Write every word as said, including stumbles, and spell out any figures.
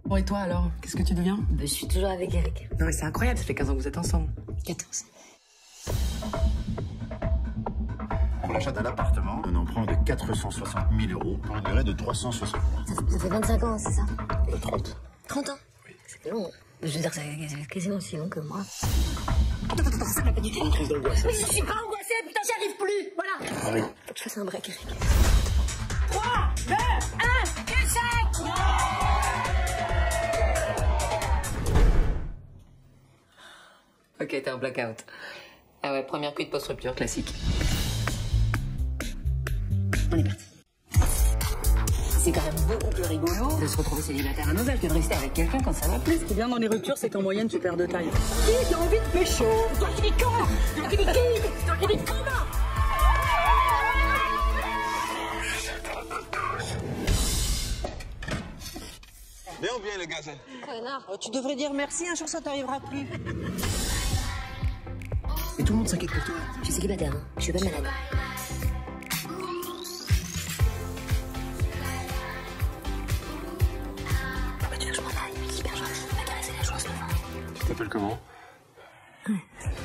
Bon, et toi alors, qu'est-ce que tu deviens? Je suis toujours avec Eric. Non mais c'est incroyable, ça fait quinze ans que vous êtes ensemble. quatorze. Pour l'achat d'un appartement, un emprunt de quatre cent soixante mille euros pour une durée de trois cent soixante mois. Ça, ça fait vingt-cinq ans, c'est ça? Euh, trente. trente ans? Oui. C'est long. Je veux dire, c'est quasiment aussi long que moi. Une crise d'angoisse. Mais je suis pas angoissée, putain, j'y arrive plus. Voilà. Ah oui. Faut que je fasse un break, Eric. trois, deux, un, échec! Ok, t'es en blackout. Ah ouais, première cuite post-rupture, classique. On est parti. C'est quand même beaucoup plus rigolo de se retrouver célibataire à Nobel que de rester avec quelqu'un quand ça va plus. Ce qui est bien dans les ruptures, c'est qu'en moyenne, tu perds de taille. Qui a envie de pécho? Toi qui dis comment? Toi qui dis qui? Toi qui dis comment? Bien ou bien, les gars? Connard. Oh, tu devrais dire merci, un jour ça t'arrivera plus. Et tout le monde s'inquiète pour toi. Je suis célibataire, hein. Je suis pas malade. Pourquoi tu veux que je m'en aille? Il est hyper gentil. Il m'a caressé la joue en ce moment. Tu t'appelles comment? Ouais.